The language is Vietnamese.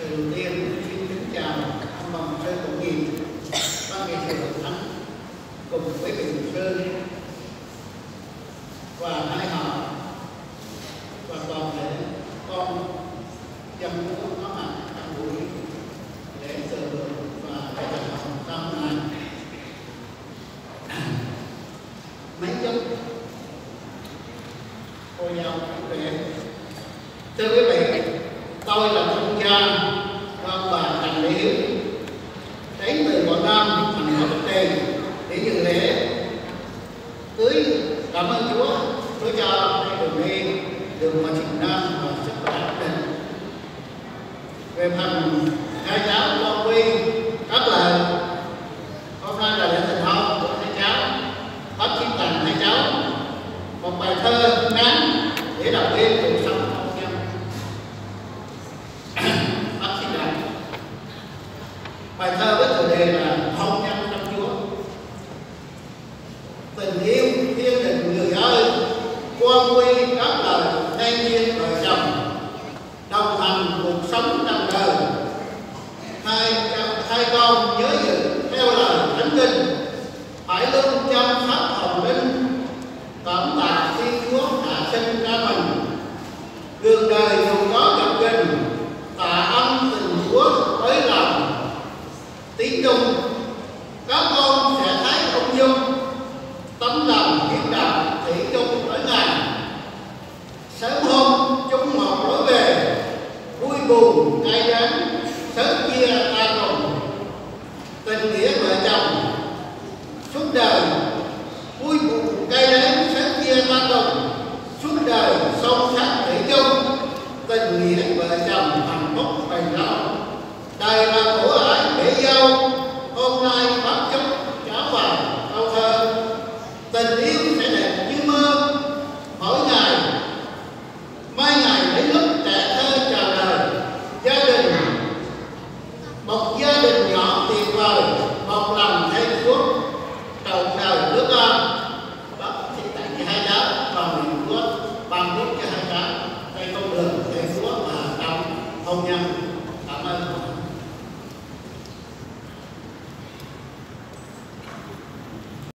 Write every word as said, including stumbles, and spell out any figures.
Đầu tiên xin kính chào ông bà mục sư chủ nhiệm ban nghệ sĩ hội thánh cùng với vị mục sư và hai họ và toàn thể con dân Chúa có mặt trong buổi lễ thờ và lễ thành hồng năm nay. Mấy chút cô giáo chủ đề. Thưa quý vị, tôi là thông gia con bà Trần Lê Hiếu đến từ Quảng Nam thành phố Bắc Trì để dự lễ cưới. Cảm ơn Chúa, Chúa cho hai đường đi đường mà Việt Nam và sức khỏe ổn định. Về phần hai cháu con Quy các lời, hôm nay là lễ thành hôn của hai cháu, bắt chiếc tặng hai cháu một bài thơ ngắn để động viên cuộc sống hôn nhân. Bác xin đọc bài thơ với chủ đề là hôn nhân trong Chúa. Tình yêu thiên đình người ơi, quan quy các lời thanh niên vợ chồng, đồng hành cuộc sống trong đời. Hai hai con nhớ giữ theo lời thánh kinh, phải luôn chăm sóc hồng linh. Cảm tạ Thiên Chúa hạ sinh ra mình, đường đời dù có gặp gành, tạ ân tình Chúa với lòng. Tiếng chung các con sẽ thấy ung dung, tấm lòng hiếu đạo thủy chung với Ngài. Sớm hôm chung một lối về, vui buồn cay đắng sớm chia ta cùng. Tình nghĩa vợ chồng suốt đời, vui buồn cay đắng sớm chia ta cùng. Suốt đời sâu sắc thủy chung, tình nghĩa vợ chồng hạnh phúc bền lâu. Đời là của ải bể dâu, hôm nay bắt chúc trở vào câu thơ. Tình yêu sẽ đẹp như mơ mỗi ngày, mai ngày đến lúc trẻ thơ chào đời. Gia đình, một gia đình nhỏ tuyệt vời, một lòng thêm phúc trọn đời nước ơn. Bác xin tặng cho hai cháu và nguyện Chúa ban phúc cho hai cháu trên con đường thêm Chúa và trong hôn nhân.